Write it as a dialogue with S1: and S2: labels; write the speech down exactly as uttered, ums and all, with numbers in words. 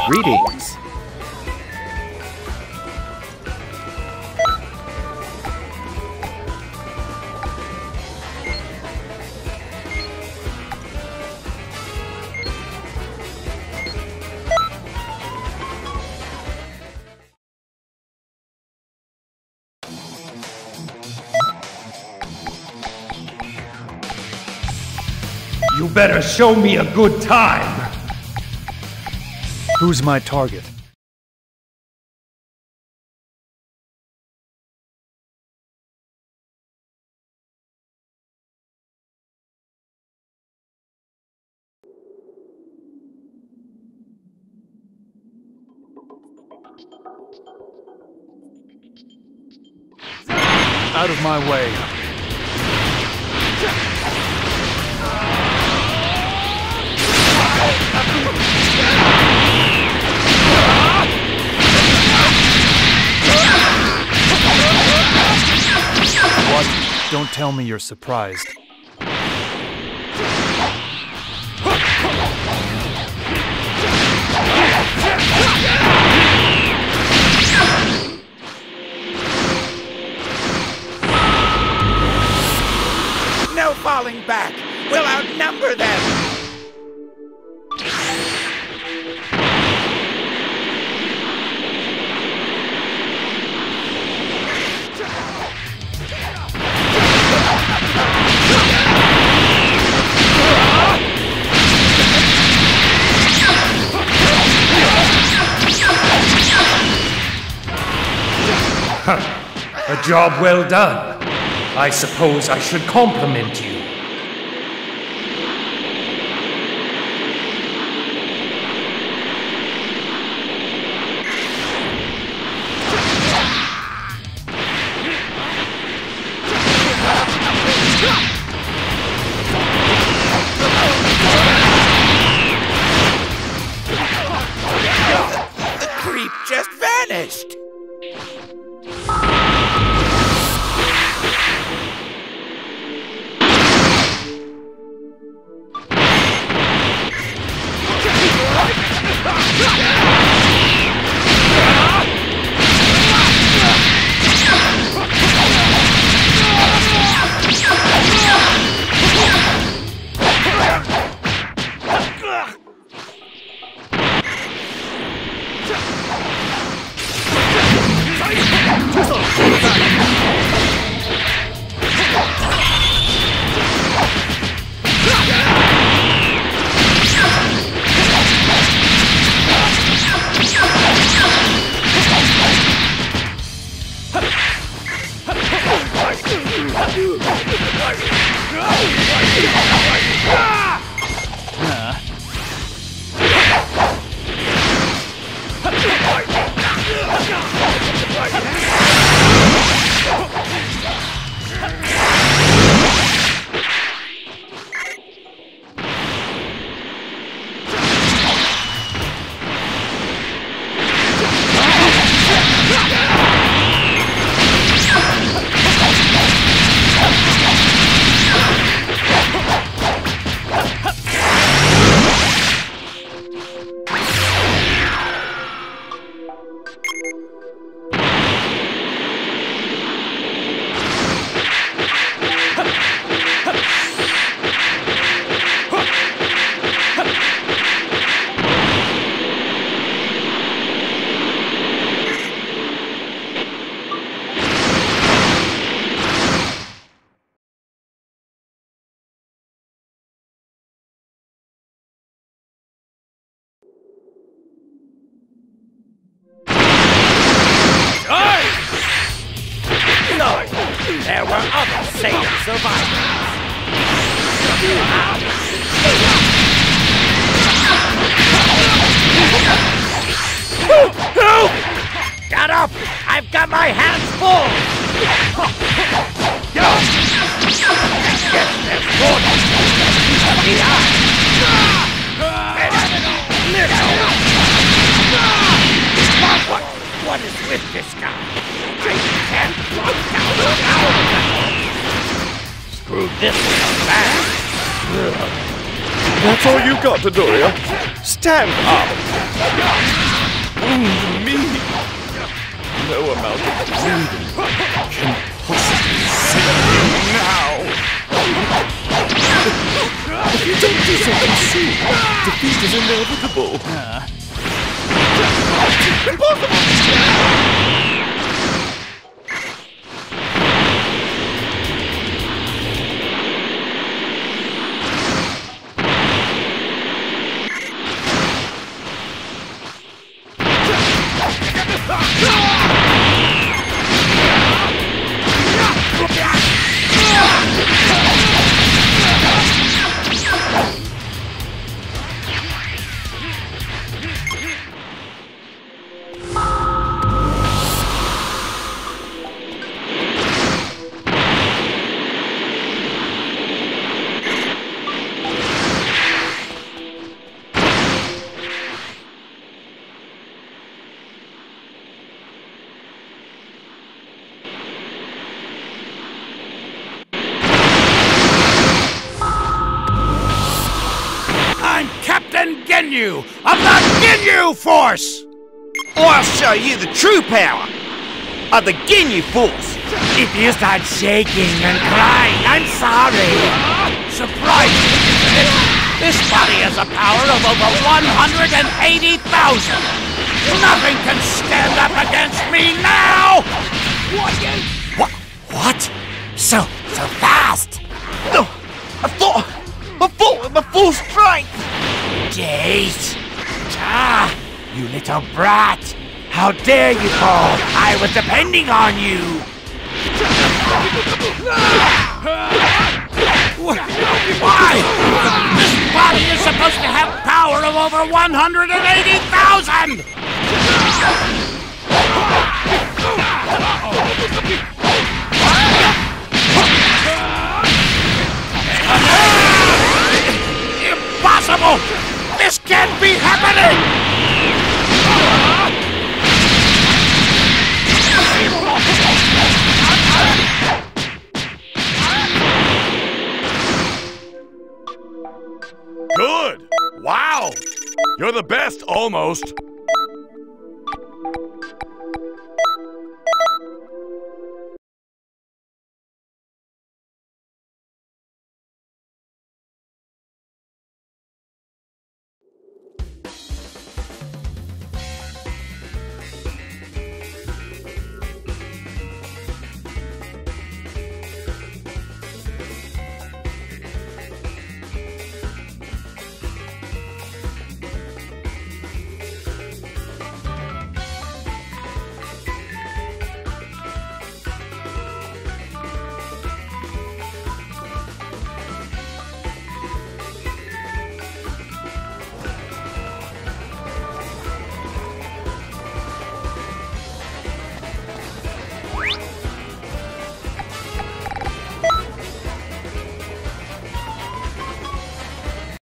S1: Greetings.
S2: You better show me a good time!
S3: Who's my target? Out of my way. What? Don't tell me you're surprised.
S1: No falling back! We'll outnumber them!
S2: A job well done. I suppose I should compliment you.
S1: The creep just vanished! There were other Saiyan survivors. Help! Get up! I've got my hands full! Yes, there's more than the eye. What, what is with this guy? I can't lock down the power. Screw this bad.
S4: That's all you got, Doria? Stand up!
S1: wound me. No amount of bleeding can possibly save you now. If you don't do something soon, defeat is inevitable.
S3: Uh.
S1: Impossible!
S4: I'm Captain Ginyu of the Ginyu Force!
S1: I'll show you the true power of the Ginyu Force.
S4: If you start shaking and crying, I'm sorry. Surprising, isn't it? This body has a power of over one hundred eighty thousand. Nothing can stand up against me now!
S1: What? What? So, so fast? No, I thought, I thought with my full strength.
S4: Jeez! Ah, you little brat! How dare you fall? I was depending on you! Why? This body is supposed to have power of over one hundred eighty thousand! Impossible! This can't be happening!
S5: Good! Wow! You're the best, almost.